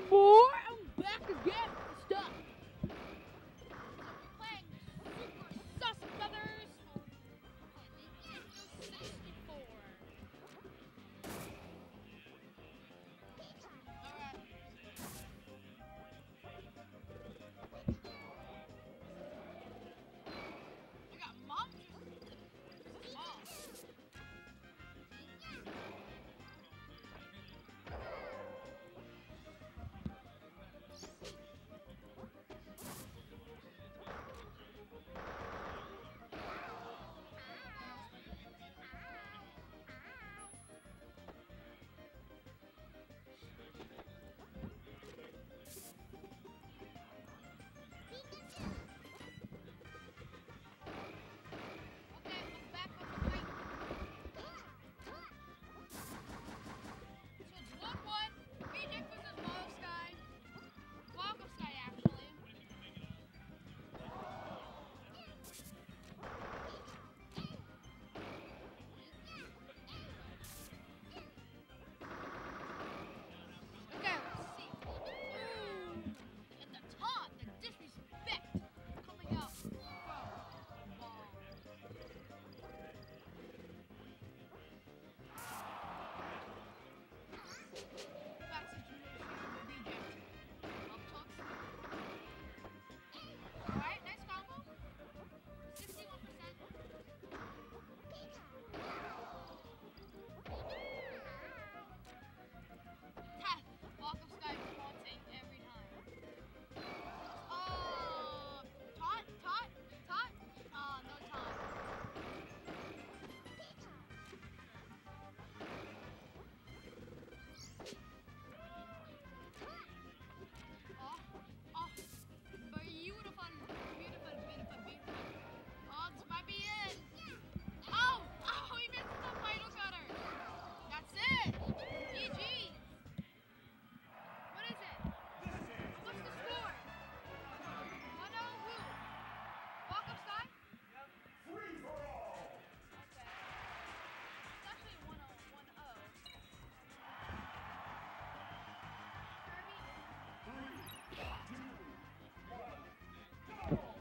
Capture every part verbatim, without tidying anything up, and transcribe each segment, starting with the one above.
more. I'm back again with stuff. We're playing Super Sus Brothers sixty-four. Alright. We got monsters. Oh. Okay, I'm back on the fight. So it's one one. B J versus Wild Sky. Wild Sky, actually. Okay, let's see. Ooh, and the taunt, the disrespect coming out from Ball. Back situation for B J. Up top. Alright, nice combo. sixty-one percent. Walk of Sky taunting every time. Oh, taunt, taunt, taunt. Oh, no taunt. Oh, oh, beautiful, beautiful, beautiful, beautiful. Oh, this might be it. Oh, oh, he missed the final cutter. That's it. G G. What is it? What's the score? one oh who? Walk of Sky? Free for all! Okay. It's actually one oh. Kirby? Three, two, one, go!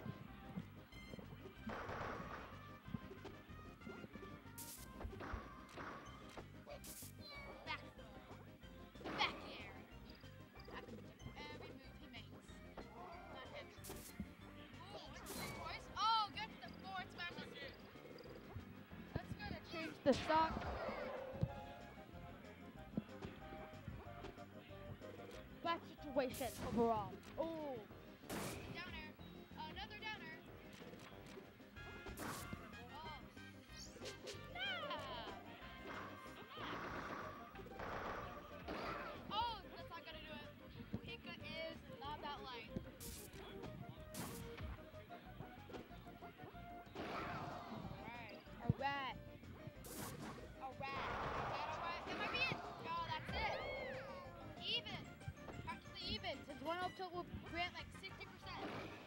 Back. Back air. Back every move he makes. Not him. Ooh, what's the choice? Oh, get the forward smashes. That's gonna change the stock. Bad situation overall. Oh. Downer. Another downer. Oh. Snap. Oh, that's not gonna do it. Pika is not that light. Alright. Alright. Alright. Alright. That might be it. Oh, that's it. Even. Practically even. Since one up tilt will grant like sixty percent.